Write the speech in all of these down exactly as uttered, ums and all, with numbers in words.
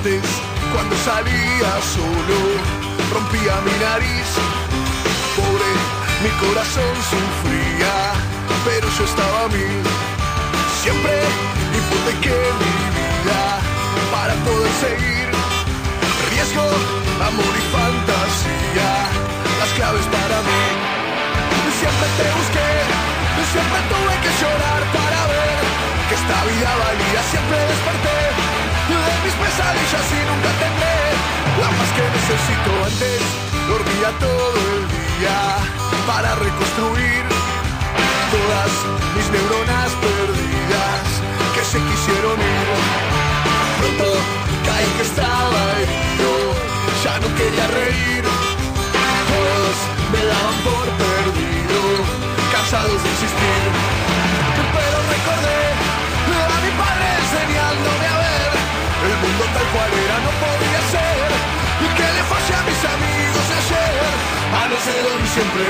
Antes, cuando salía solo, rompía mi nariz. Pobre, mi corazón sufría, pero yo estaba a mil. Siempre hipotequé mi vida para poder seguir. Riesgo, amor y fantasía, las claves para mí. Siempre te busqué, siempre tuve que llorar para ver que esta vida valía. Siempre desperté de mis pesadillas y nunca tendré la paz que necesito. Antes dormía todo el día para reconstruir todas mis neuronas perdidas que se quisieron ir. Pronto caí que estaba herido, ya no quería reír. Todos me daban por perdido, cansados de insistir. Pero recordé a mi padre enseñándome a ver el mundo tal cual era, no podía ser que le fallé a mis amigos de ayer, a los de hoy siempre.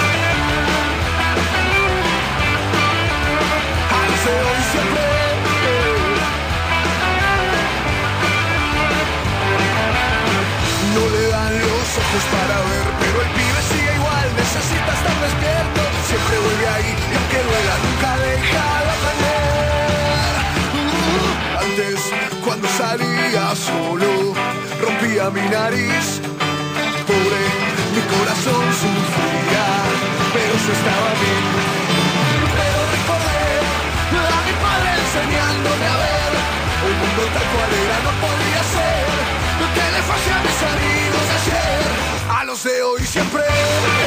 A los de hoy siempre. No le dan los ojos para ver, pero el pibe sigue igual, necesita estar despierto. Siempre vuelve ahí, y aunque duela nunca deja de aprender. uh, Antes, cuando salía solo, rompía mi nariz. Pobre, mi corazón sufría, pero yo estaba bien. Pero recordé a mi padre enseñándome a ver el mundo tal cual era, no podía ser que le fallé a mis amigos de ayer, a los de hoy siempre.